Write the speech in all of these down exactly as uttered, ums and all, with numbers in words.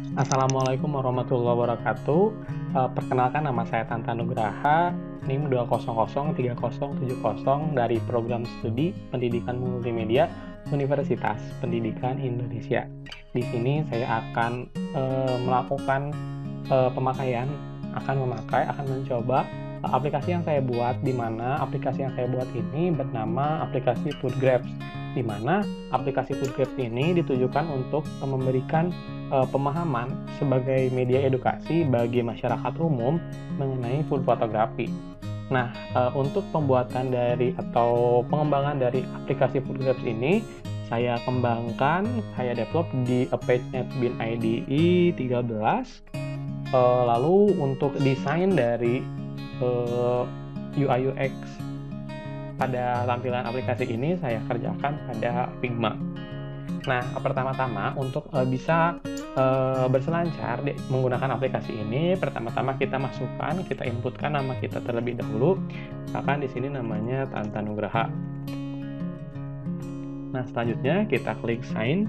Assalamualaikum warahmatullahi wabarakatuh. Eh, perkenalkan, nama saya Tanta Nugraha, NIM dua nol nol tiga nol tujuh nol dari Program Studi Pendidikan Multimedia Universitas Pendidikan Indonesia. Di sini saya akan eh, melakukan eh, pemakaian, akan memakai, akan mencoba eh, aplikasi yang saya buat, di mana aplikasi yang saya buat ini bernama aplikasi Foodgrapes, di mana aplikasi Foodgrapes ini ditujukan untuk eh, memberikan uh, pemahaman sebagai media edukasi bagi masyarakat umum mengenai food photography. Nah, uh, untuk pembuatan dari atau pengembangan dari aplikasi Foodgrapes ini, saya kembangkan, saya develop di Apache NetBeans I D E tiga belas. Uh, lalu untuk desain dari uh, U I U X pada tampilan aplikasi ini saya kerjakan pada Figma. Nah, pertama-tama untuk uh, bisa uh, berselancar di, menggunakan aplikasi ini, pertama-tama kita masukkan, kita inputkan nama kita terlebih dahulu. Misalkan di sini namanya Tanta Nugraha. Nah, selanjutnya kita klik sign.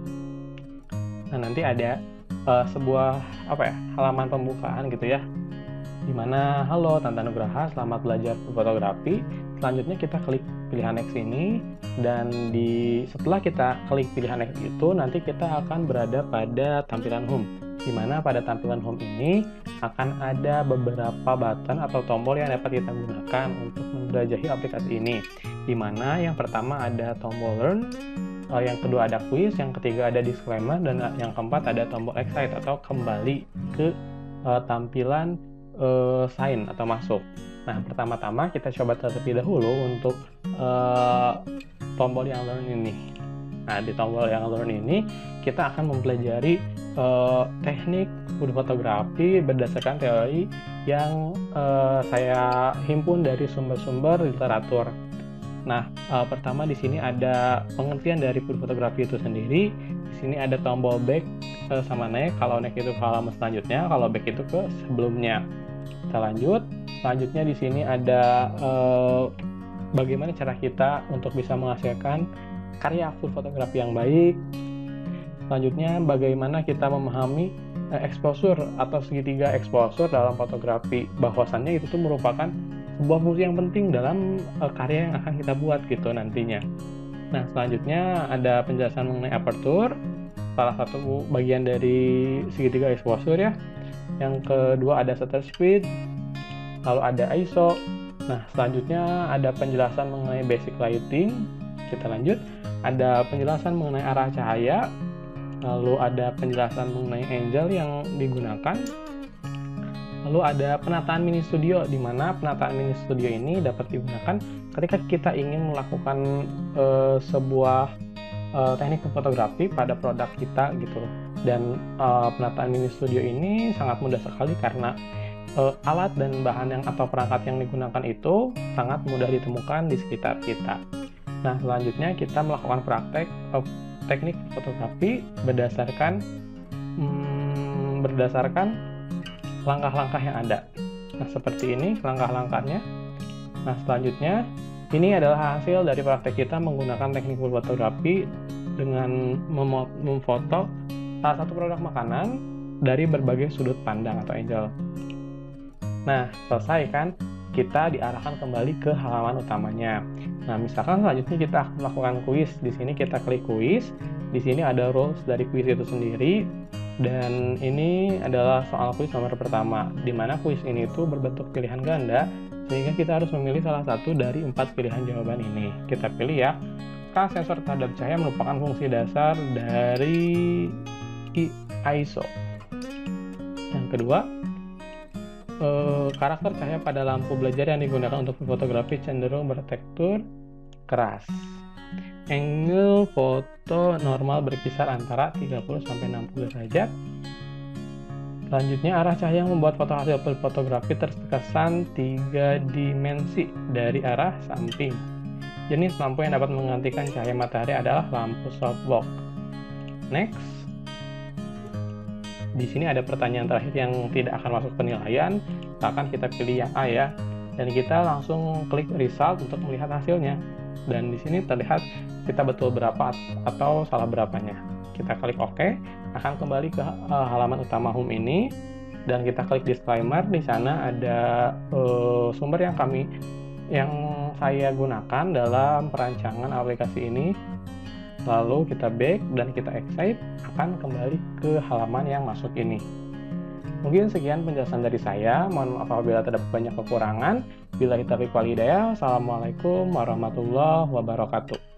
Nah, nanti ada uh, sebuah apa ya, halaman pembukaan gitu ya, dimana halo Tanta Nugraha, selamat belajar fotografi. Selanjutnya kita klik pilihan next ini, dan di setelah kita klik pilihan next itu, nanti kita akan berada pada tampilan home, dimana pada tampilan home ini akan ada beberapa button atau tombol yang dapat kita gunakan untuk menjelajahi aplikasi ini, dimana yang pertama ada tombol learn, yang kedua ada quiz, yang ketiga ada disclaimer, dan yang keempat ada tombol exit atau kembali ke uh, tampilan uh, sign atau masuk. Nah, pertama-tama kita coba terlebih dahulu untuk uh, tombol yang learn ini. Nah, di tombol yang learn ini kita akan mempelajari uh, teknik food photography berdasarkan teori yang uh, saya himpun dari sumber-sumber literatur. Nah, uh, pertama di sini ada pengertian dari food photography itu sendiri. Di sini ada tombol back uh, sama next. Kalau next itu ke halaman selanjutnya, kalau back itu ke sebelumnya. Kita lanjut. Selanjutnya di sini ada uh, bagaimana cara kita untuk bisa menghasilkan karya food fotografi yang baik. Selanjutnya bagaimana kita memahami uh, exposure atau segitiga exposure dalam fotografi, bahwasannya itu tuh merupakan sebuah fungsi yang penting dalam uh, karya yang akan kita buat gitu nantinya. Nah, selanjutnya ada penjelasan mengenai aperture, salah satu bagian dari segitiga exposure ya. Yang kedua ada shutter speed, lalu ada I S O. Nah, selanjutnya ada penjelasan mengenai basic lighting. Kita lanjut, ada penjelasan mengenai arah cahaya, lalu ada penjelasan mengenai angle yang digunakan, lalu ada penataan mini studio, di mana penataan mini studio ini dapat digunakan ketika kita ingin melakukan uh, sebuah uh, teknik fotografi pada produk kita gitu. Dan uh, penataan mini studio ini sangat mudah sekali karena uh, alat dan bahan yang atau perangkat yang digunakan itu sangat mudah ditemukan di sekitar kita. Nah, selanjutnya kita melakukan praktek uh, teknik fotografi berdasarkan hmm, berdasarkan langkah-langkah yang ada. Nah, seperti ini langkah-langkahnya. Nah, selanjutnya ini adalah hasil dari praktek kita menggunakan teknik fotografi dengan mem- memfoto salah satu produk makanan dari berbagai sudut pandang atau angle. Nah, selesai kan? Kita diarahkan kembali ke halaman utamanya. Nah, misalkan selanjutnya kita akan melakukan kuis. Di sini kita klik kuis. Di sini ada rules dari kuis itu sendiri. Dan ini adalah soal kuis nomor pertama, di mana kuis ini itu berbentuk pilihan ganda, sehingga kita harus memilih salah satu dari empat pilihan jawaban ini. Kita pilih ya. Apakah sensor terhadap cahaya merupakan fungsi dasar dari I S O? Yang kedua, eh, karakter cahaya pada lampu belajar yang digunakan untuk fotografi cenderung bertekstur keras. Angle foto normal berkisar antara tiga puluh sampai enam puluh derajat. Selanjutnya, arah cahaya yang membuat foto hasil fotografi terkesan tiga dimensi dari arah samping. Jenis lampu yang dapat menggantikan cahaya matahari adalah lampu softbox. Next. Di sini ada pertanyaan terakhir yang tidak akan masuk penilaian, akan kita pilih yang A ya, dan kita langsung klik result untuk melihat hasilnya. Dan di sini terlihat kita betul berapa atau salah berapanya. kita klik OK, akan kembali ke uh, halaman utama home ini, dan kita klik disclaimer. Di sana ada uh, sumber yang kami yang saya gunakan dalam perancangan aplikasi ini. Lalu kita back dan kita exit, akan kembali ke halaman yang masuk ini. Mungkin sekian penjelasan dari saya. Mohon maaf apabila terdapat banyak kekurangan. Billahi taufiq wal hidayah. Wassalamualaikum warahmatullahi wabarakatuh.